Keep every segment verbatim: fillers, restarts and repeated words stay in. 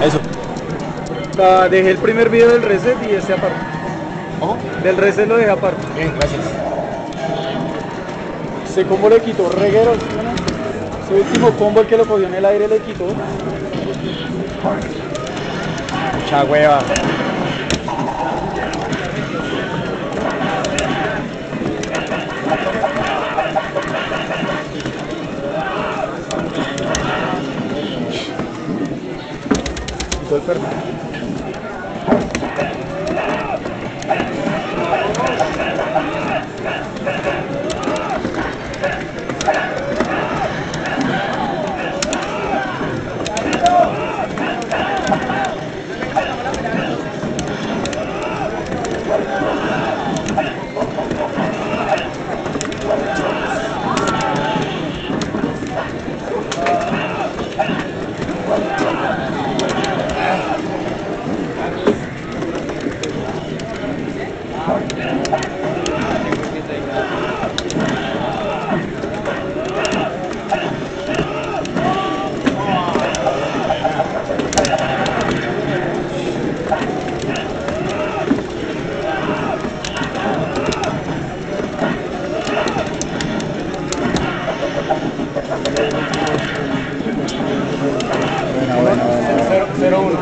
Eso. Ah, dejé el primer video del reset y este aparte. ¿Cómo? Del reset lo dejé aparte. Bien, gracias. Ese combo le quitó reguero, ¿sí, no? Ese último combo, el que lo cogió en el aire, le quitó. Mucha hueva. Quitó el perfil. Bueno, bueno, bueno. cero uno.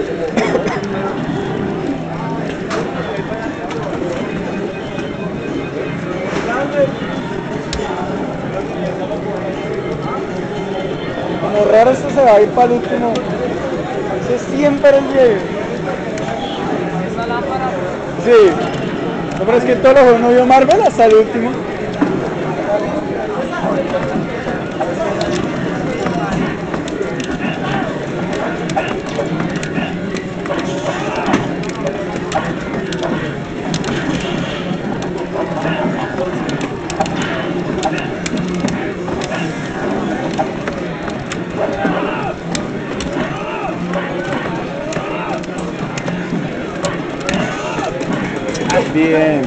Como raro esto se va a ir para el último. Ese siempre el llegue. ¿Esa lámpara? Sí. No, pero es que todos los juegos no vio Marvel hasta el último. Bien.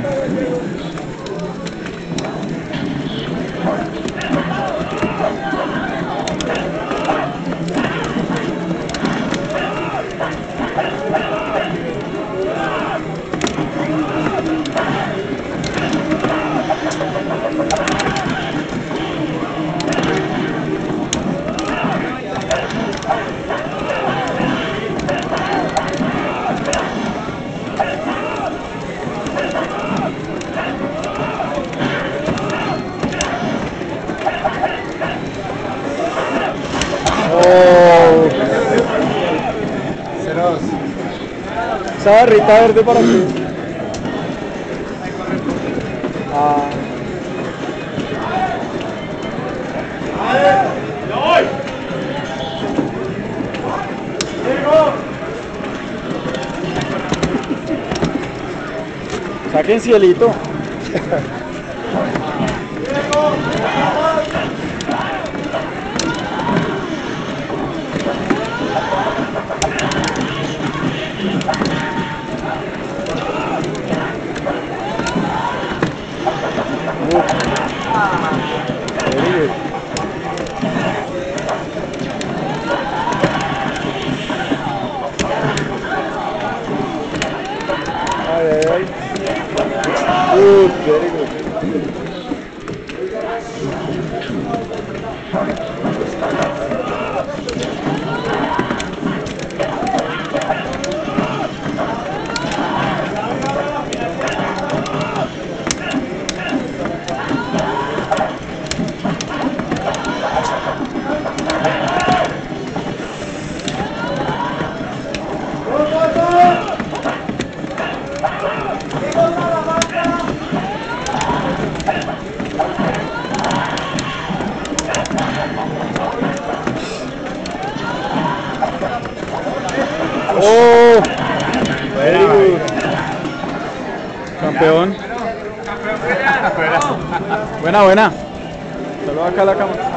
Oh. Cero dos. Esa barrita verde para qué. Ah. Saquen cielito. Very good. Ay, ay, ay. Good, very good. Oh, very good. Campeón. Buena, buena. Solo acá a la cámara.